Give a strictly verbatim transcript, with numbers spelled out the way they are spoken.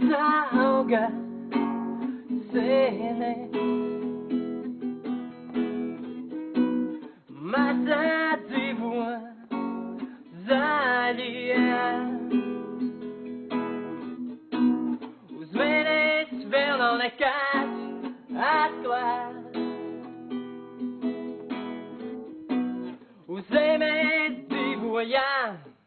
zaoga sene masa divua zalia os menes velam nekat atklāt uz zemes dzīvojām